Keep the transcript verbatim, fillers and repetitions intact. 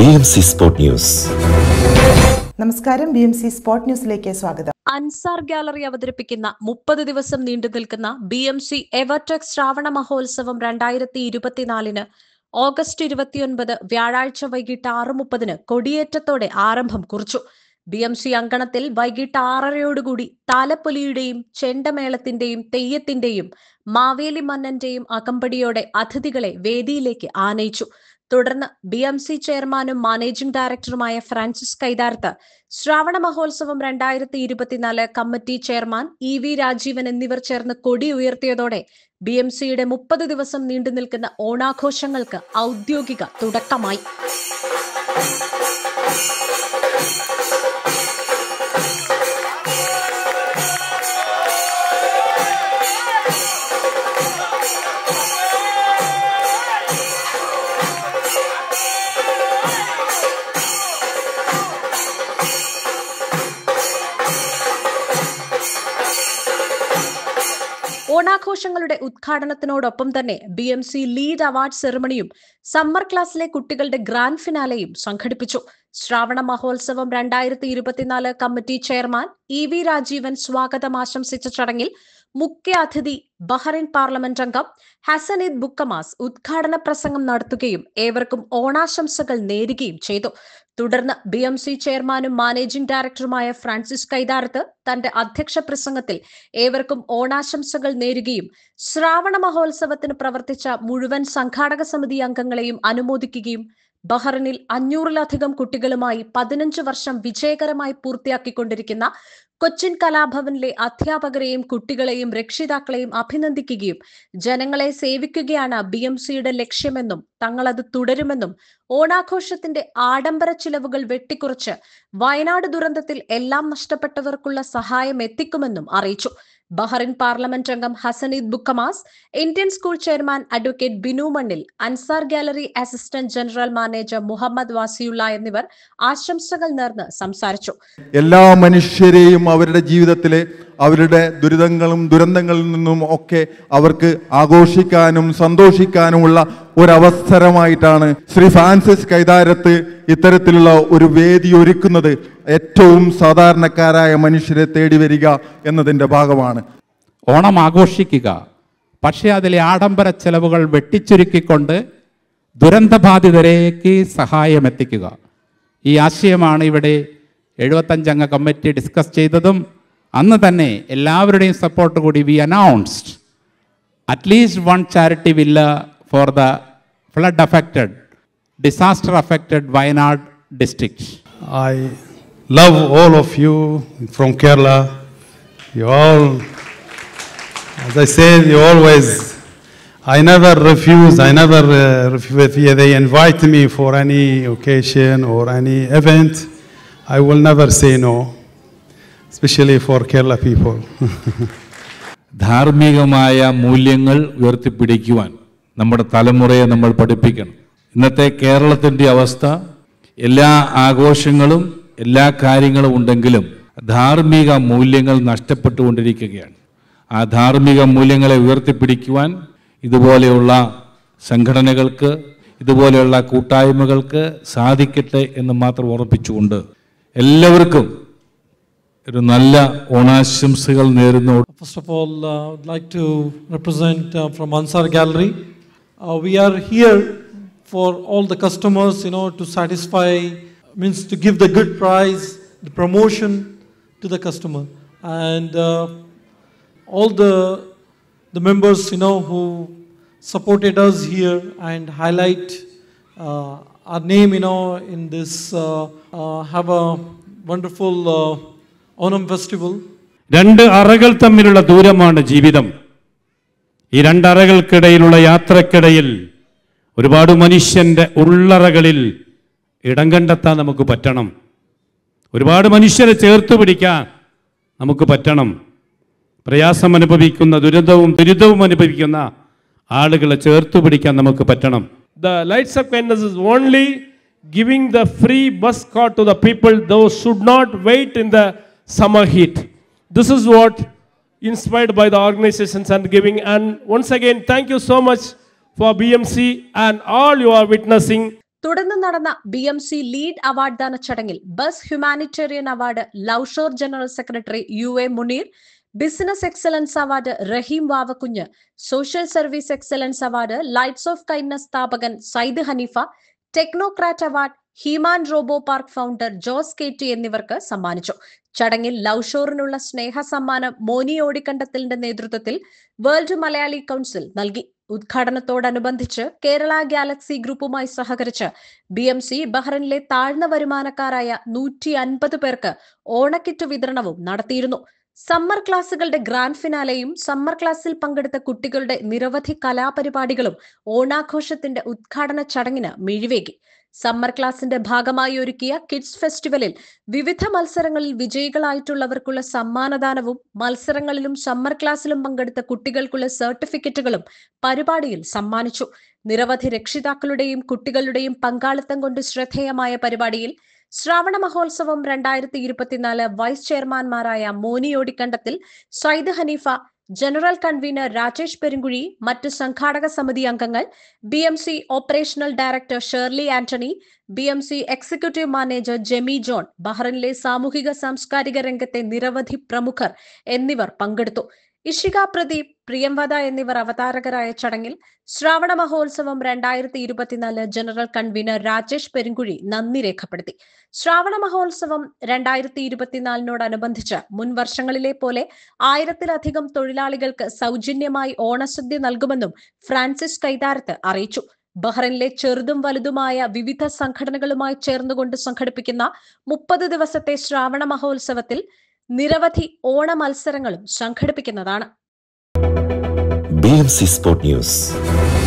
B M C sport news. നമസ്കാരം, B M C sport ന്യൂസിലേക്ക് സ്വാഗതം. അൻസാർ ഗാലറി അവതരിപ്പിക്കുന്ന മുപ്പത് ദിവസം നീണ്ടു നിൽക്കുന്ന B M C Evertek Shravana Mahotsavam രണ്ടായിരത്തി ഇരുപത്തിനാലിന് ഓഗസ്റ്റ് ഇരുപത്തിയൊൻപത് വ്യാഴാഴ്ച വൈകിട്ട് ആറ് മുപ്പതിന് കൊടിയേറ്റത്തോടെ ആരംഭം കുറിച്ചു. ബി എം സി അങ്കണത്തിൽ വൈകിട്ട് ആറരയോടുകൂടി താലപ്പൊലിയുടെയും ചെണ്ടമേളത്തിന്റെയും തെയ്യത്തിന്റെയും മാവേലി മന്നന്റെയും അകമ്പടിയോടെ അതിഥികളെ വേദിയിലേക്ക് ആനയിച്ചു. തുടർന്ന് ബി എം സി ചെയർമാനും മാനേജിംഗ് ഡയറക്ടറുമായ ഫ്രാൻസിസ് കൈതാരത്ത്, ശ്രാവണ മഹോത്സവം രണ്ടായിരത്തി ഇരുപത്തിനാല് committee chairman E V Rajeevan എന്നിവർ ചേർന്ന് കൊടി ഉയർത്തിയതോടെ ബി എം സിയുടെ മുപ്പത് ദിവസം നീണ്ടു നിൽക്കുന്ന ഓണാഘോഷങ്ങൾക്ക് ഔദ്യോഗിക തുടക്കമായി. ഓണാഘോഷങ്ങളുടെ ഉദ്ഘാടനത്തിനോടൊപ്പം തന്നെ B M C lead award സെറിമണിയും സമ്മർ ക്ലാസ്സിലെ കുട്ടികളുടെ ഗ്രാൻഡ് ഫിനാലെയും സംഘടിപ്പിച്ചു. ശ്രാവണ മഹോത്സവം രണ്ടായിരത്തി ഇരുപത്തിനാല് committee chairman E V Rajeevan സ്വാഗതം ആശംസിച്ച ചടങ്ങിൽ മുഖ്യ അതിഥി ബഹ്റൈൻ പാർലമെന്റ് അംഗം ഹസനീദ് ബുക്കമാസ് ഉദ്ഘാടന പ്രസംഗം നടത്തുകയും ഏവർക്കും ഓണാശംസകൾ നേരുകയും ചെയ്തു. തുടർന്ന് ബി എം സി ചെയർമാനും മാനേജിംഗ് ഡയറക്ടറുമായ ഫ്രാൻസിസ് കൈതാരത്ത് തന്റെ അധ്യക്ഷ പ്രസംഗത്തിൽ ഏവർക്കും ഓണാശംസകൾ നേരുകയും ശ്രാവണ മഹോത്സവത്തിന് പ്രവർത്തിച്ച മുഴുവൻ സംഘാടക സമിതി അംഗങ്ങളെയും അനുമോദിക്കുകയും ബഹ്റൈനിൽ അഞ്ഞൂറിലധികം കുട്ടികളുമായി പതിനഞ്ച് വർഷം വിജയകരമായി പൂർത്തിയാക്കിക്കൊണ്ടിരിക്കുന്ന കൊച്ചിൻ കലാഭവനിലെ അധ്യാപകരെയും കുട്ടികളെയും രക്ഷിതാക്കളെയും അഭിനന്ദിക്കുകയും ജനങ്ങളെ സേവിക്കുകയാണ് ബി എം സിയുടെ ലക്ഷ്യമെന്നും തങ്ങളത് തുടരുമെന്നും ഓണാഘോഷത്തിന്റെ ആഡംബര ചിലവുകൾ വെട്ടിക്കുറച്ച് വയനാട് ദുരന്തത്തിൽ എല്ലാം നഷ്ടപ്പെട്ടവർക്കുള്ള സഹായം എത്തിക്കുമെന്നും അറിയിച്ചു. ബഹ്റൈൻ പാർലമെന്റ് അംഗം Hassan Eid Bukhammas, Indian school chairman advocate Binu Mannil, Ansar Gallery assistant general manager Mohammed Wasiulla എന്നിവർ ആശംസകൾ നേർന്ന് സംസാരിച്ചു. എല്ലാ മനുഷ്യരെയും അവരുടെ ജീവിതത്തിലെ അവരുടെ ദുരിതങ്ങളും ദുരന്തങ്ങളിൽ നിന്നും ഒക്കെ അവർക്ക് ആഘോഷിക്കാനും സന്തോഷിക്കാനുമുള്ള ഒരവസരമായിട്ടാണ് ശ്രീ ഫ്രാൻസിസ് കൈതാരത്ത് ഇത്തരത്തിലുള്ള ഒരു വേദി ഒരുക്കുന്നത്. ഏറ്റവും സാധാരണക്കാരായ മനുഷ്യരെ തേടി വരിക എന്നതിൻ്റെ ഭാഗമാണ്. ഓണം ആഘോഷിക്കുക, പക്ഷേ അതിലെ ആഡംബര ചെലവുകൾ വെട്ടിച്ചുരുക്കിക്കൊണ്ട് ദുരന്തബാധിതരേക്ക് സഹായം എത്തിക്കുക. ഈ ആശയമാണ് ഇവിടെ എഴുപത്തഞ്ചംഗ കമ്മിറ്റി ഡിസ്കസ് ചെയ്തതും അന്ന് തന്നെ എല്ലാവരുടെയും സപ്പോർട്ട് കൂടി we announced at least one charity villa for the flood affected disaster affected Wayanad district. I love all of you from Kerala. You all, as I said, you always, I never refuse, I never uh, refuse. They invite me for any occasion or any event, I will never say no, especially for Kerala people. ധാർമ്മികമായ മൂല്യങ്ങൾ ഉയർത്തിപ്പിടിക്കുവാൻ നമ്മുടെ തലമുറയെ നമ്മൾ പഠിപ്പിക്കണം. ഇന്നത്തെ കേരളത്തിൻ്റെ അവസ്ഥ, എല്ലാ ആഘോഷങ്ങളും എല്ലാ കാര്യങ്ങളും ഉണ്ടെങ്കിലും ധാർമ്മിക മൂല്യങ്ങൾ നഷ്ടപ്പെട്ടുകൊണ്ടിരിക്കുകയാണ്. ആ ധാർമ്മിക മൂല്യങ്ങളെ ഉയർത്തിപ്പിടിക്കുവാൻ ഇതുപോലെയുള്ള സംഘടനകൾക്ക്, ഇതുപോലെയുള്ള കൂട്ടായ്മകൾക്ക് സാധിക്കട്ടെ എന്ന് മാത്രം ഓർമ്മിപ്പിച്ചുകൊണ്ട് എല്ലാവർക്കും ഒരു നല്ല ഓണാശംസകൾ നേരുന്നു. First of all, I uh, would like to represent uh, from Ansar Gallery. Uh, we are here for all the customers, you know, to satisfy, means to give the good price, the promotion to the customer. And uh, all the, the members, you know, who supported us here and highlight uh, our name, you know, in this, uh, uh, have a wonderful uh, Onam festival. രണ്ട് അറകൾ തമ്മിലുള്ള ദൂരമാണ് ജീവിതം. ഈ രണ്ടറകൾക്കിടയിലുള്ള യാത്രക്കിടയിൽ ഒരുപാട് മനുഷ്യൻ്റെ ഉള്ളറകളിൽ ഇടം കണ്ടെത്താൻ നമുക്ക് പറ്റണം. ഒരുപാട് മനുഷ്യരെ ചേർത്ത് പിടിക്കാൻ നമുക്ക് പറ്റണം. പ്രയാസം അനുഭവിക്കുന്ന, ദുരിതവും ദുരിതവും അനുഭവിക്കുന്ന ആളുകളെ ചേർത്ത് പിടിക്കാൻ നമുക്ക് പറ്റണം. The Lights of Kindness is only giving the free bus card to the people. Those should not wait in the summer heat. This is what inspired by the organizations and giving. And once again, thank you so much for B M C and all you are witnessing. തുടർന്ന് നടന്ന B M C lead award ദാന ചടങ്ങിൽ best humanitarian award Loveshore general secretary U A Muneer, business excellence award Raheem Vavakunju, social service excellence award lights of kindness സ്ഥാപകൻ Syed Haneefa, technocrat award Heman robo park founder Jose K T എന്നിവർക്ക് സമ്മാനിച്ചു. ചടങ്ങിൽ ലൗഷോറിനുള്ള സ്നേഹ സമ്മാനം മോനി ഓടിക്കണ്ടത്തിന്റെ നേതൃത്വത്തിൽ world Malayali council നൽകി. ഉദ്ഘാടനത്തോടനുബന്ധിച്ച് Kerala Galaxy ഗ്രൂപ്പുമായി സഹകരിച്ച് ബി എം സി ബഹ്റിനിലെ താഴ്ന്ന വരുമാനക്കാരായ നൂറ്റി അൻപത് പേർക്ക് ഓണക്കിറ്റ് വിതരണവും നടത്തിയിരുന്നു. സമ്മർ ക്ലാസുകളുടെ ഗ്രാൻഡ് ഫിനാലെയും സമ്മർ ക്ലാസ്സിൽ പങ്കെടുത്ത കുട്ടികളുടെ നിരവധി കലാപരിപാടികളും ഓണാഘോഷത്തിന്റെ ഉദ്ഘാടന ചടങ്ങിന് മിഴിവേകി. സമ്മർ ക്ലാസിന്റെ ഭാഗമായി ഒരുക്കിയ കിഡ്സ് ഫെസ്റ്റിവലിൽ വിവിധ മത്സരങ്ങളിൽ വിജയികളായിട്ടുള്ളവർക്കുള്ള സമ്മാനദാനവും മത്സരങ്ങളിലും സമ്മർ ക്ലാസ്സിലും പങ്കെടുത്ത കുട്ടികൾക്കുള്ള സർട്ടിഫിക്കറ്റുകളും പരിപാടിയിൽ സമ്മാനിച്ചു. നിരവധി രക്ഷിതാക്കളുടെയും കുട്ടികളുടെയും പങ്കാളിത്തം കൊണ്ട് ശ്രദ്ധേയമായ പരിപാടിയിൽ ശ്രാവണ മഹോത്സവം രണ്ടായിരത്തി ഇരുപത്തിനാല് വൈസ് ചെയർമാൻമാരായ മോനി ഓടിക്കണ്ടത്തിൽ, സയ്യിദ് ഹനീഫ, ജനറൽ കൺവീനർ രാജേഷ് പെരുങ്കുഴി, മറ്റ് സംഘാടക സമിതി അംഗങ്ങൾ, B M C operational director Shirley Antony, B M C executive manager Jemi John, ബഹ്റിനിലെ സാമൂഹിക സാംസ്കാരിക രംഗത്തെ നിരവധി പ്രമുഖർ എന്നിവർ പങ്കെടുത്തു. ഇഷിക പ്രദീപ്, പ്രിയംവദ എന്നിവർ അവതാരകരായ ചടങ്ങിൽ ശ്രാവണ മഹോത്സവം രണ്ടായിരത്തി ഇരുപത്തിനാല് ജനറൽ കൺവീനർ രാജേഷ് പെരുങ്കുഴി നന്ദി രേഖപ്പെടുത്തി. ശ്രാവണ മഹോത്സവം രണ്ടായിരത്തി ഇരുപത്തിനാലിനോടനുബന്ധിച്ച് മുൻ വർഷങ്ങളിലെ പോലെ ആയിരത്തിലധികം തൊഴിലാളികൾക്ക് സൗജന്യമായി ഓണസദ്യ നൽകുമെന്നും ഫ്രാൻസിസ് കൈതാരത്ത് അറിയിച്ചു. ബഹ്റിനിലെ ചെറുതും വലുതുമായ വിവിധ സംഘടനകളുമായി ചേർന്നുകൊണ്ട് സംഘടിപ്പിക്കുന്ന മുപ്പത് ദിവസത്തെ ശ്രാവണ മഹോത്സവത്തിൽ നിരവധി ഓണ മത്സരങ്ങളും സംഘടിപ്പിക്കുന്നതാണ്. B M C sport news.